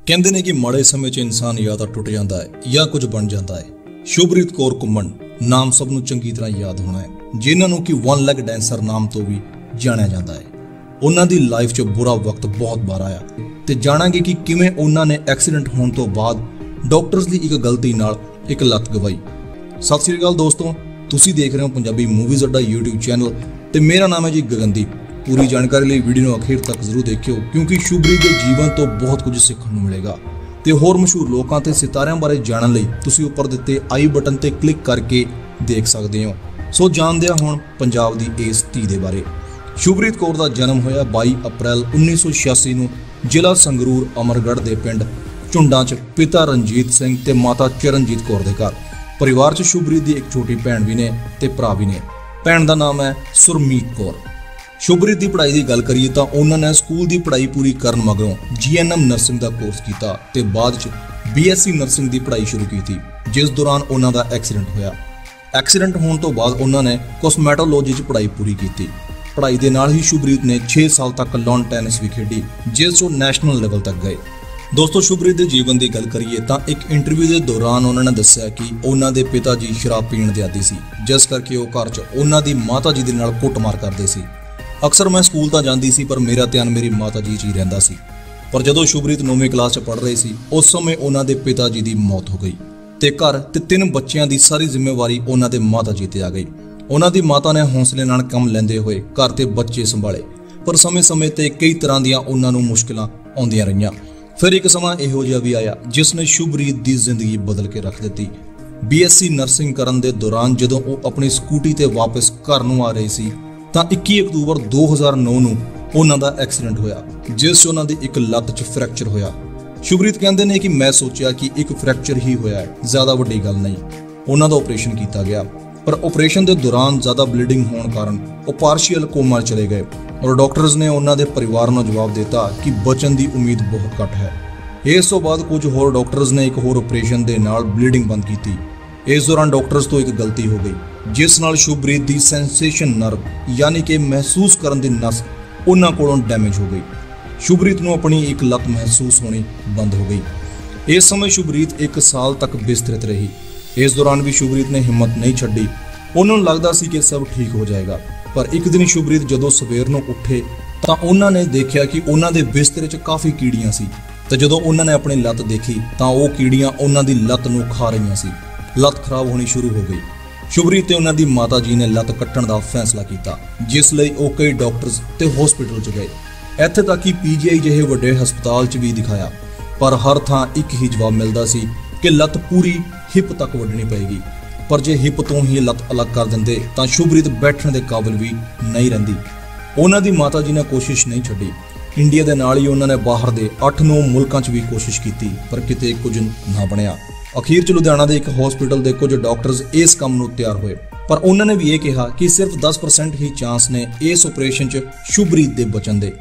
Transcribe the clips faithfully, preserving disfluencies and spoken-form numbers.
ਕਹਿੰਦੇ ਨੇ ਕਿ ਮਾੜੇ ਸਮੇਂ 'ਚ ਇਨਸਾਨ ਜਾਂ ਤਾਂ ਟੁੱਟ ਜਾਂਦਾ ਹੈ ਜਾਂ ਕੁਝ ਬਣ ਜਾਂਦਾ ਹੈ। ਸ਼ੁਭਰੀਤ ਕੌਰ ਘੁੰਮਣ ਨਾਮ ਸਭ ਨੂੰ ਚੰਗੀ ਤਰ੍ਹਾਂ ਯਾਦ ਹੋਣਾ ਹੈ, ਜਿਨ੍ਹਾਂ ਨੂੰ ਕਿ ਵਨ ਲੈਗ ਡੈਂਸਰ ਨਾਮ ਤੋਂ ਵੀ ਜਾਣਿਆ ਜਾਂਦਾ ਹੈ। ਉਹਨਾਂ ਦੀ ਲਾਈਫ 'ਚ ਬੁਰਾ ਵਕਤ ਬਹੁਤ ਵਾਰ ਆਇਆ ਤੇ ਜਾਣਾਂਗੇ ਕਿ ਕਿਵੇਂ ਉਹਨਾਂ ਨੇ ਐਕਸੀਡੈਂਟ ਹੋਣ ਤੋਂ ਬਾਅਦ ਡਾਕਟਰਸ ਦੀ ਇੱਕ ਗਲਤੀ ਨਾਲ ਇੱਕ ਲੱਤ ਗਵਾਈ। ਸਤਿ ਸ੍ਰੀ ਅਕਾਲ ਦੋਸਤੋ, ਤੁਸੀਂ ਦੇਖ ਰਹੇ ਹੋ Punjabi movies Adda YouTube channel ਤੇ ਮੇਰਾ ਨਾਮ ਹੈ ਜੀ ਗਗਨਦੀਪ। पूरी जानकारी लिए वीडियो ਨੂੰ आखिर तक जरूर देखियो क्योंकि शुभरीत के जीवन तो बहुत कुछ सीखने को मिलेगा ਤੇ ਹੋਰ ਮਸ਼ਹੂਰ ਲੋਕਾਂ ਤੇ ਸਿਤਾਰਿਆਂ ਬਾਰੇ ਜਾਣਨ ਲਈ ਤੁਸੀਂ ਉੱਪਰ ਦਿੱਤੇ ਆਈ ਬਟਨ ਤੇ ਕਲਿੱਕ ਕਰਕੇ ਦੇਖ ਸਕਦੇ ਹੋ। ਸੋ ਜਾਣਦੇ ਹਾਂ ਹੁਣ ਪੰਜਾਬ ਦੀ ਇਸ ਧੀ ਦੇ ਬਾਰੇ। ਸ਼ੁਭਰੀਤ ਕੌਰ ਦਾ ਜਨਮ ਹੋਇਆ ਬਾਈ ਅਪ੍ਰੈਲ ਉੱਨੀ ਸੌ ਛਿਆਸੀ ਨੂੰ ਜ਼ਿਲ੍ਹਾ ਸੰਗਰੂਰ ਅਮਰਗੜ੍ਹ ਦੇ ਪਿੰਡ ਝੁੰਡਾਂ 'ਚ ਪਿਤਾ ਰਣਜੀਤ ਸਿੰਘ ਤੇ ਮਾਤਾ ਚਰਨਜੀਤ ਕੌਰ ਦੇ ਘਰ। ਪਰਿਵਾਰ 'ਚ ਸ਼ੁਭਰੀਤ ਦੀ ਇੱਕ ਛੋਟੀ ਭੈਣ ਵੀ ਨੇ ਤੇ ਭਰਾ ਵੀ ਨੇ। ਭੈਣ ਦਾ ਨਾਮ ਹੈ ਸੁਰਮੀਤ ਕੌਰ। ਸ਼ੁਭਰੀਤ ਦੀ ਪੜ੍ਹਾਈ ਦੀ ਗੱਲ ਕਰੀਏ ਤਾਂ ਉਹਨਾਂ ਨੇ ਸਕੂਲ ਦੀ ਪੜ੍ਹਾਈ ਪੂਰੀ ਕਰਨ ਮਗਰੋਂ ਜੀ ਐਨ ਐਮ ਨਰਸਿੰਗ ਦਾ ਕੋਰਸ ਕੀਤਾ ਤੇ ਬਾਅਦ 'ਚ ਬੀ ਐਸ ਸੀ ਨਰਸਿੰਗ ਦੀ ਪੜ੍ਹਾਈ ਸ਼ੁਰੂ ਕੀਤੀ, ਜਿਸ ਦੌਰਾਨ ਉਹਨਾਂ ਦਾ ਐਕਸੀਡੈਂਟ ਹੋਇਆ। ਐਕਸੀਡੈਂਟ ਹੋਣ ਤੋਂ ਬਾਅਦ ਉਹਨਾਂ ਨੇ ਕੋਸਮੈਟੋਲੋਜੀ 'ਚ ਪੜ੍ਹਾਈ ਪੂਰੀ ਕੀਤੀ। ਪੜ੍ਹਾਈ ਦੇ ਨਾਲ ਹੀ ਸ਼ੁਭਰੀਤ ਨੇ ਛੇ ਸਾਲ ਤੱਕ ਲੌਨ ਟੈਨਿਸ ਵੀ ਖੇਡੀ, ਜਿਸ 'ਚੋਂ ਨੈਸ਼ਨਲ ਲੈਵਲ ਤੱਕ ਗਏ। ਦੋਸਤੋ, ਸ਼ੁਭਰੀਤ ਦੇ ਜੀਵਨ ਦੀ ਗੱਲ ਕਰੀਏ ਤਾਂ ਇੱਕ ਇੰਟਰਵਿਊ ਦੇ ਦੌਰਾਨ ਉਹਨਾਂ ਨੇ ਦੱਸਿਆ ਕਿ ਉਹਨਾਂ ਦੇ ਪਿਤਾ ਜੀ ਸ਼ਰਾਬ ਪੀਣ ਦੇ ਆਦੀ ਸੀ, ਜਿਸ ਕਰਕੇ ਉਹ ਘਰ 'ਚ ਉਹਨਾਂ ਦੀ ਮਾਤਾ ਜੀ ਦੇ ਨਾਲ ਕੁੱਟਮਾਰ ਕਰਦੇ ਸੀ। ਅਕਸਰ ਮੈਂ ਸਕੂਲ ਤਾਂ ਜਾਂਦੀ ਸੀ ਪਰ ਮੇਰਾ ਧਿਆਨ ਮੇਰੀ ਮਾਤਾ ਜੀ 'ਚ ਹੀ ਰਹਿੰਦਾ ਸੀ। ਪਰ ਜਦੋਂ ਸ਼ੁਭਰੀਤ ਨੌਵੀਂ ਕਲਾਸ 'ਚ ਪੜ੍ਹ ਰਹੀ ਸੀ, ਉਸ ਸਮੇਂ ਉਹਨਾਂ ਦੇ ਪਿਤਾ ਜੀ ਦੀ ਮੌਤ ਹੋ ਗਈ ਤੇ ਘਰ ਤੇ ਤਿੰਨ ਬੱਚਿਆਂ ਦੀ ਸਾਰੀ ਜ਼ਿੰਮੇਵਾਰੀ ਉਹਨਾਂ ਦੇ ਮਾਤਾ ਜੀ ਤੇ ਆ ਗਈ। ਉਹਨਾਂ ਦੀ ਮਾਤਾ ਨੇ ਹੌਸਲੇ ਨਾਲ ਕੰਮ ਲੈਂਦੇ ਹੋਏ ਘਰ ਤੇ ਬੱਚੇ ਸੰਭਾਲੇ, ਪਰ ਸਮੇਂ-ਸਮੇਂ ਤੇ ਕਈ ਤਰ੍ਹਾਂ ਦੀਆਂ ਉਹਨਾਂ ਨੂੰ ਮੁਸ਼ਕਲਾਂ ਆਉਂਦੀਆਂ ਰਹੀਆਂ। ਫਿਰ ਇੱਕ ਸਮਾਂ ਇਹੋ ਜਿਹਾ ਵੀ ਆਇਆ ਜਿਸ ਨੇ ਸ਼ੁਭਰੀਤ ਦੀ ਜ਼ਿੰਦਗੀ ਬਦਲ ਕੇ ਰੱਖ ਦਿੱਤੀ। ਬੀ ਐਸ ਸੀ ਨਰਸਿੰਗ ਕਰਨ ਦੇ ਦੌਰਾਨ ਜਦੋਂ ਉਹ ਆਪਣੀ ਸਕੂਟੀ ਤੇ ਵਾਪਸ ਘਰ ਨੂੰ ਆ ਰਹੀ ਸੀ ਤਾਂ ਇੱਕੀ ਅਕਤੂਬਰ ਦੋ ਹਜ਼ਾਰ ਨੌ ਨੂੰ ਉਹਨਾਂ ਦਾ ਐਕਸੀਡੈਂਟ ਹੋਇਆ, ਜਿਸ 'ਚ ਉਹਨਾਂ ਦੀ ਇੱਕ ਲੱਤ 'ਚ ਫ੍ਰੈਕਚਰ ਹੋਇਆ। ਸ਼ੁਭਰੀਤ ਕਹਿੰਦੇ ਨੇ ਕਿ ਮੈਂ ਸੋਚਿਆ ਕਿ ਇੱਕ ਫ੍ਰੈਕਚਰ ਹੀ ਹੋਇਆ ਹੈ, ਜ਼ਿਆਦਾ ਵੱਡੀ ਗੱਲ ਨਹੀਂ। ਉਹਨਾਂ ਦਾ ਆਪਰੇਸ਼ਨ ਕੀਤਾ ਗਿਆ, ਪਰ ਆਪਰੇਸ਼ਨ ਦੇ ਦੌਰਾਨ ਜ਼ਿਆਦਾ ਬਲੀਡਿੰਗ ਹੋਣ ਕਾਰਨ ਉਹ ਪਾਰਸ਼ੀਅਲ ਕੋਮਾ ਚਲੇ ਗਏ ਔਰ ਡਾਕਟਰਸ ਨੇ ਉਹਨਾਂ ਦੇ ਪਰਿਵਾਰ ਨੂੰ ਜਵਾਬ ਦਿੱਤਾ ਕਿ ਬਚਣ ਦੀ ਉਮੀਦ ਬਹੁਤ ਘੱਟ ਹੈ। ਇਸ ਤੋਂ ਬਾਅਦ ਕੁਝ ਹੋਰ ਡਾਕਟਰਸ ਨੇ ਇੱਕ ਹੋਰ ਆਪਰੇਸ਼ਨ ਦੇ ਨਾਲ ਬਲੀਡਿੰਗ ਬੰਦ ਕੀਤੀ। ਇਸ ਦੌਰਾਨ ਡਾਕਟਰਸ ਤੋਂ ਇੱਕ ਗਲਤੀ ਹੋ ਗਈ, ਜਿਸ ਨਾਲ ਸ਼ੁਭਰੀਤ ਦੀ ਸੈਂਸੇਸ਼ਨ ਨਰਵ ਯਾਨੀ ਕਿ ਮਹਿਸੂਸ ਕਰਨ ਦੀ ਨਸ ਉਹਨਾਂ ਕੋਲੋਂ ਡੈਮੇਜ ਹੋ ਗਈ। ਸ਼ੁਭਰੀਤ ਨੂੰ ਆਪਣੀ ਇੱਕ ਲੱਤ ਮਹਿਸੂਸ ਹੋਣੀ ਬੰਦ ਹੋ ਗਈ। ਇਸ ਸਮੇਂ ਸ਼ੁਭਰੀਤ ਇੱਕ ਸਾਲ ਤੱਕ ਬਿਸਤਰੇ ਰਹੀ। ਇਸ ਦੌਰਾਨ ਵੀ ਸ਼ੁਭਰੀਤ ਨੇ ਹਿੰਮਤ ਨਹੀਂ ਛੱਡੀ। ਉਹਨਾਂ ਨੂੰ ਲੱਗਦਾ ਸੀ ਕਿ ਸਭ ਠੀਕ ਹੋ ਜਾਏਗਾ, ਪਰ ਇੱਕ ਦਿਨ ਸ਼ੁਭਰੀਤ ਜਦੋਂ ਸਵੇਰ ਨੂੰ ਉੱਠੇ ਤਾਂ ਉਹਨਾਂ ਨੇ ਦੇਖਿਆ ਕਿ ਉਹਨਾਂ ਦੇ ਬਿਸਤਰੇ 'ਚ ਕਾਫੀ ਕੀੜੀਆਂ ਸੀ ਤੇ ਜਦੋਂ ਉਹਨਾਂ ਨੇ ਆਪਣੀ ਲੱਤ ਦੇਖੀ ਤਾਂ ਉਹ ਕੀੜੀਆਂ ਉਹਨਾਂ ਦੀ ਲੱਤ ਨੂੰ ਖਾ ਰਹੀਆਂ ਸੀ। ਲੱਤ ਖਰਾਬ ਹੋਣੀ ਸ਼ੁਰੂ ਹੋ ਗਈ। ਸ਼ੁਭਰੀਤ ਤੇ ਉਹਨਾਂ ਦੀ ਮਾਤਾ ਜੀ ਨੇ ਲੱਤ ਕੱਟਣ ਦਾ ਫੈਸਲਾ ਕੀਤਾ, ਜਿਸ ਲਈ ਉਹ ਕਈ ਡਾਕਟਰਸ ਤੇ ਹਸਪੀਟਲ 'ਚ ਗਏ। ਇੱਥੇ ਤੱਕ ਕਿ ਪੀ ਜੀ ਆਈ ਜਿਹੇ ਵੱਡੇ ਹਸਪਤਾਲ 'ਚ ਵੀ ਦਿਖਾਇਆ, ਪਰ ਹਰ ਥਾਂ ਇੱਕ ਹੀ ਜਵਾਬ ਮਿਲਦਾ ਸੀ ਕਿ ਲੱਤ ਪੂਰੀ ਹਿੱਪ ਤੱਕ ਵੱਢਣੀ ਪਏਗੀ। ਪਰ ਜੇ ਹਿੱਪ ਤੋਂ ਹੀ ਲੱਤ ਅਲੱਗ ਕਰ ਦਿੰਦੇ ਤਾਂ ਸ਼ੁਭਰੀਤ ਬੈਠਣ ਦੇ ਕਾਬਿਲ ਵੀ ਨਹੀਂ ਰਹਿੰਦੀ। ਉਹਨਾਂ ਦੀ ਮਾਤਾ ਜੀ ਨੇ ਕੋਸ਼ਿਸ਼ ਨਹੀਂ ਛੱਡੀ। ਇੰਡੀਆ ਦੇ ਨਾਲ ਹੀ ਉਹਨਾਂ ਨੇ ਬਾਹਰ ਦੇ ਅੱਠ ਨੌ ਮੁਲਕਾਂ 'ਚ ਵੀ ਕੋਸ਼ਿਸ਼ ਕੀਤੀ, ਪਰ ਕਿਤੇ ਕੁਝ ਨਾ ਬਣਿਆ। ਅਖੀਰ 'ਚ ਲੁਧਿਆਣਾ ਦੇ ਇੱਕ ਹਸਪੀਟਲ ਦੇ ਕੁਝ ਡਾਕਟਰਸ ਇਸ ਕੰਮ ਨੂੰ ਤਿਆਰ ਹੋਏ, ਪਰ ਉਹਨਾਂ ਨੇ ਵੀ ਇਹ ਕਿਹਾ ਕਿ ਸਿਰਫ ਦਸ ਪਰਸੈਂਟ ਹੀ ਚਾਂਸ ਨੇ ਇਸ ਆਪਰੇਸ਼ਨ 'ਚ ਸ਼ੁਭਰੀਤ ਦੇ ਬਚਣ ਦੇ,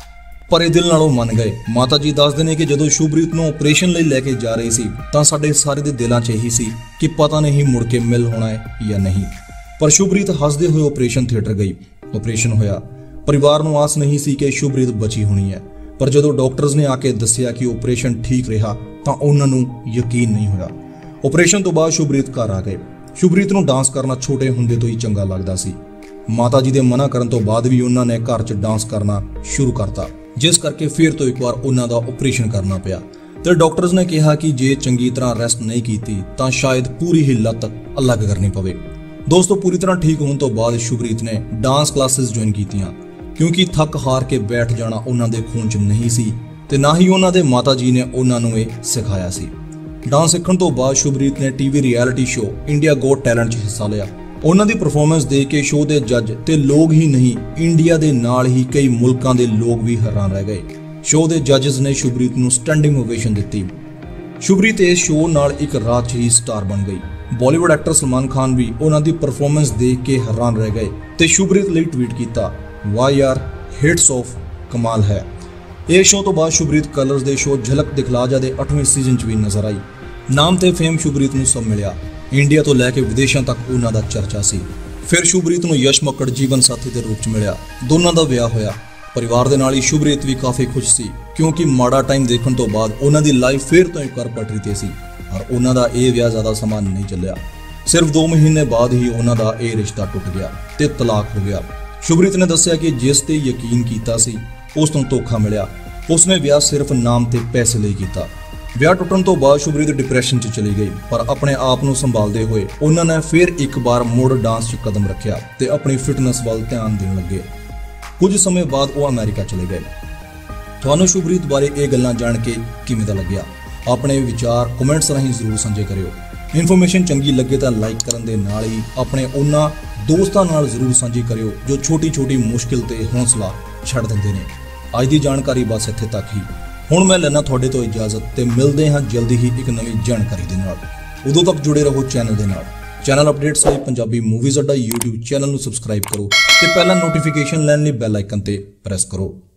ਪਰ ਇਹ ਦਿਲ ਨਾਲੋਂ ਮੰਨ ਗਏ। ਮਾਤਾ ਜੀ ਦੱਸਦੇ ਨੇ ਕਿ ਜਦੋਂ ਸ਼ੁਭਰੀਤ ਨੂੰ ਆਪਰੇਸ਼ਨ ਲਈ ਲੈ ਕੇ ਜਾ ਰਹੀ ਸੀ ਤਾਂ ਸਾਡੇ ਸਾਰੇ ਦੇ ਦਿਲਾਂ 'ਚ ਇਹੀ ਸੀ ਕਿ ਪਤਾ ਨਹੀਂ ਮੁੜ ਕੇ ਮਿਲ ਹੋਣਾ ਹੈ ਜਾਂ ਨਹੀਂ। ਪਰ ਸ਼ੁਭਰੀਤ ਹੱਸਦੇ ਹੋਏ ਆਪਰੇਸ਼ਨ ਥੀਏਟਰ ਗਈ। ਆਪਰੇਸ਼ਨ ਹੋਇਆ। ਪਰਿਵਾਰ ਨੂੰ ਆਸ ਨਹੀਂ ਸੀ ਕਿ ਸ਼ੁਭਰੀਤ ਬਚੀ ਹੋਣੀ ਹੈ, ਪਰ ਜਦੋਂ ਡਾਕਟਰਸ ਨੇ ਆ ਕੇ ਦੱਸਿਆ ਕਿ ਆਪਰੇਸ਼ਨ ਠੀਕ ਰਿਹਾ ਤਾਂ ਉਹਨਾਂ ਨੂੰ ਯਕੀਨ ਨਹੀਂ ਹੋਇਆ। ਆਪਰੇਸ਼ਨ ਤੋਂ ਬਾਅਦ ਸ਼ੁਭਰੀਤ ਘਰ ਆ ਗਏ। ਸ਼ੁਭਰੀਤ ਨੂੰ ਡਾਂਸ ਕਰਨਾ ਛੋਟੇ ਹੁੰਦੇ ਤੋਂ ਹੀ ਚੰਗਾ ਲੱਗਦਾ ਸੀ। ਮਾਤਾ ਜੀ ਦੇ ਮਨਾ ਕਰਨ ਤੋਂ ਬਾਅਦ ਵੀ ਉਹਨਾਂ ਨੇ ਘਰ 'ਚ ਡਾਂਸ ਕਰਨਾ ਸ਼ੁਰੂ ਕਰਤਾ, ਜਿਸ ਕਰਕੇ ਫਿਰ ਤੋਂ ਇੱਕ ਵਾਰ ਉਹਨਾਂ ਦਾ ਆਪਰੇਸ਼ਨ ਕਰਨਾ ਪਿਆ ਤੇ ਡਾਕਟਰਸ ਨੇ ਕਿਹਾ ਕਿ ਜੇ ਚੰਗੀ ਤਰ੍ਹਾਂ ਰੈਸਟ ਨਹੀਂ ਕੀਤੀ ਤਾਂ ਸ਼ਾਇਦ ਪੂਰੀ ਹੀ ਲੱਤ ਅਲੱਗ ਕਰਨੀ ਪਵੇ। ਦੋਸਤੋ, ਪੂਰੀ ਤਰ੍ਹਾਂ ਠੀਕ ਹੋਣ ਤੋਂ ਬਾਅਦ ਸ਼ੁਭਰੀਤ ਨੇ ਡਾਂਸ ਕਲਾਸਿਸ ਜੁਆਇਨ ਕੀਤੀਆਂ, ਕਿਉਂਕਿ ਥੱਕ ਹਾਰ ਕੇ ਬੈਠ ਜਾਣਾ ਉਹਨਾਂ ਦੇ ਖੂਨ 'ਚ ਨਹੀਂ ਸੀ ਤੇ ਨਾ ਹੀ ਉਹਨਾਂ ਦੇ ਮਾਤਾ ਜੀ ਨੇ ਉਹਨਾਂ ਨੂੰ ਇਹ ਸਿਖਾਇਆ ਸੀ। ਡਾਂਸ ਸਿੱਖਣ ਤੋਂ ਬਾਅਦ ਸ਼ੁਭਰੀਤ ਨੇ TV reality show India got talent 'ਚ ਹਿੱਸਾ ਲਿਆ। ਉਹਨਾਂ ਦੀ ਪਰਫਾਰਮੈਂਸ ਦੇਖ ਕੇ ਸ਼ੋਅ ਦੇ ਜੱਜ ਤੇ ਲੋਕ ਹੀ ਨਹੀਂ, ਇੰਡੀਆ ਦੇ ਨਾਲ ਹੀ ਕਈ ਮੁਲਕਾਂ ਦੇ ਲੋਕ ਵੀ ਹੈਰਾਨ ਰਹਿ ਗਏ। ਸ਼ੋਅ ਦੇ ਜੱਜਸ ਨੇ ਸ਼ੁਭਰੀਤ ਨੂੰ ਸਟੈਂਡਿੰਗ ਓਵੇਸ਼ਨ ਦਿੱਤੀ। ਸ਼ੁਭਰੀਤ ਇਸ ਸ਼ੋਅ ਨਾਲ ਇੱਕ ਰਾਤ 'ਚ ਹੀ ਸਟਾਰ ਬਣ ਗਈ। ਬਾਲੀਵੁੱਡ ਐਕਟਰ ਸਲਮਾਨ ਖਾਨ ਵੀ ਉਹਨਾਂ ਦੀ ਪਰਫਾਰਮੈਂਸ ਦੇਖ ਕੇ ਹੈਰਾਨ ਰਹਿ ਗਏ ਤੇ ਸ਼ੁਭਰੀਤ ਲਈ ਟਵੀਟ ਕੀਤਾ, ਵਾਹ ਯਾਰ, ਹਿੱਟਸ ਆਫ ਕਮਾਲ ਹੈ। ਇਸ ਸ਼ੋਅ ਤੋਂ ਬਾਅਦ ਸ਼ੁਭਰੀਤ ਕਲਰਸ ਦੇ ਸ਼ੋਅ ਝਲਕ ਦਿਖਲਾ ਜਾ ਦੇ ਅੱਠਵੇਂ ਸੀਜ਼ਨ 'ਚ ਵੀ ਨਜ਼ਰ ਆਈ। ਨਾਮ ਤੇ ਫੇਮ ਸ਼ੁਭਰੀਤ ਨੂੰ ਸਭ ਮਿਲਿਆ। ਇੰਡੀਆ ਤੋਂ ਲੈ ਕੇ ਵਿਦੇਸ਼ਾਂ ਤੱਕ ਉਹਨਾਂ ਦਾ ਚਰਚਾ ਸੀ। ਫਿਰ ਸ਼ੁਭਰੀਤ ਨੂੰ ਯਸ਼ ਮੱਕੜ ਜੀਵਨ ਸਾਥੀ ਦੇ ਰੂਪ 'ਚ ਮਿਲਿਆ। ਦੋਨਾਂ ਦਾ ਵਿਆਹ ਹੋਇਆ। ਪਰਿਵਾਰ ਦੇ ਨਾਲ ਹੀ ਸ਼ੁਭਰੀਤ ਵੀ ਕਾਫੀ ਖੁਸ਼ ਸੀ ਕਿਉਂਕਿ ਮਾੜਾ ਟਾਈਮ ਦੇਖਣ ਤੋਂ ਬਾਅਦ ਉਹਨਾਂ ਦੀ ਲਾਈਫ ਫੇਰ ਤੋਂ ਇੱਕ ਵਾਰ ਪਟਰੀ ਤੇ ਸੀ। ਪਰ ਉਹਨਾਂ ਦਾ ਇਹ ਵਿਆਹ ਜ਼ਿਆਦਾ ਸਮਾਂ ਨਹੀਂ ਚੱਲਿਆ। ਸਿਰਫ ਦੋ ਮਹੀਨੇ ਬਾਅਦ ਹੀ ਉਹਨਾਂ ਦਾ ਇਹ ਰਿਸ਼ਤਾ ਟੁੱਟ ਗਿਆ ਤੇ ਤਲਾਕ ਹੋ ਗਿਆ। ਸ਼ੁਭਰੀਤ ਨੇ ਦੱਸਿਆ ਕਿ ਜਿਸ ਤੇ ਯਕੀਨ ਕੀਤਾ ਸੀ ਉਸ ਤੋਂ ਧੋਖਾ ਮਿਲਿਆ। ਉਸਨੇ ਵਿਆਹ ਸਿਰਫ ਨਾਮ ਤੇ ਪੈਸੇ ਲਈ ਕੀਤਾ। ਵਿਆਹ ਟੁੱਟਣ ਤੋਂ ਬਾਅਦ ਸ਼ੁਭਰੀਤ ਡਿਪਰੈਸ਼ਨ 'ਚ ਚਲੀ ਗਈ, ਪਰ ਆਪਣੇ ਆਪ ਨੂੰ ਸੰਭਾਲਦੇ ਹੋਏ ਉਹਨਾਂ ਨੇ ਫਿਰ ਇੱਕ ਵਾਰ ਮੁੜ ਡਾਂਸ 'ਚ ਕਦਮ ਰੱਖਿਆ ਤੇ ਆਪਣੀ ਫਿਟਨੈਸ ਵੱਲ ਧਿਆਨ ਦੇਣ ਲੱਗੇ। ਕੁਝ ਸਮੇਂ ਬਾਅਦ ਉਹ ਅਮਰੀਕਾ ਚਲੇ ਗਏ। ਤੁਹਾਨੂੰ ਸ਼ੁਭਰੀਤ ਬਾਰੇ ਇਹ ਗੱਲਾਂ ਜਾਣ ਕੇ ਕਿਵੇਂ ਦਾ ਲੱਗਿਆ? ਆਪਣੇ ਵਿਚਾਰ ਕਮੈਂਟਸ ਰਾਹੀਂ ਜ਼ਰੂਰ ਸਾਂਝੇ ਕਰਿਓ। ਇਨਫੋਰਮੇਸ਼ਨ ਚੰਗੀ ਲੱਗੇ ਤਾਂ ਲਾਈਕ ਕਰਨ ਦੇ ਨਾਲ ਹੀ ਆਪਣੇ ਉਹਨਾਂ ਦੋਸਤਾਂ ਨਾਲ ਜ਼ਰੂਰ ਸਾਂਝੀ ਕਰਿਓ ਜੋ ਛੋਟੀ-ਛੋਟੀ ਮੁਸ਼ਕਿਲ ਤੇ ਹੌਸਲਾ ਛੱਡ ਦਿੰਦੇ ਨੇ। ਅੱਜ ਦੀ ਜਾਣਕਾਰੀ ਬਸ ਇੱਥੇ ਤੱਕ ਹੀ। ਹੁਣ ਮੈਂ ਲੈਣਾ ਤੁਹਾਡੇ ਤੋਂ ਇਜਾਜ਼ਤ ਤੇ ਮਿਲਦੇ ਹਾਂ ਜਲਦੀ ਹੀ ਇੱਕ ਨਵੀਂ ਜਾਣਕਾਰੀ ਦੇ ਨਾਲ। ਉਦੋਂ ਤੱਕ ਜੁੜੇ ਰਹੋ ਚੈਨਲ ਦੇ ਨਾਲ। ਚੈਨਲ ਅਪਡੇਟਸ ਲਈ Punjabi movies Adda YouTube channel ਨੂੰ ਸਬਸਕ੍ਰਾਈਬ ਕਰੋ ਤੇ ਪਹਿਲਾਂ ਨੋਟੀਫਿਕੇਸ਼ਨ ਲੈਣ ਲਈ ਬੈਲ ਆਈਕਨ ਤੇ ਪ੍ਰੈਸ ਕਰੋ।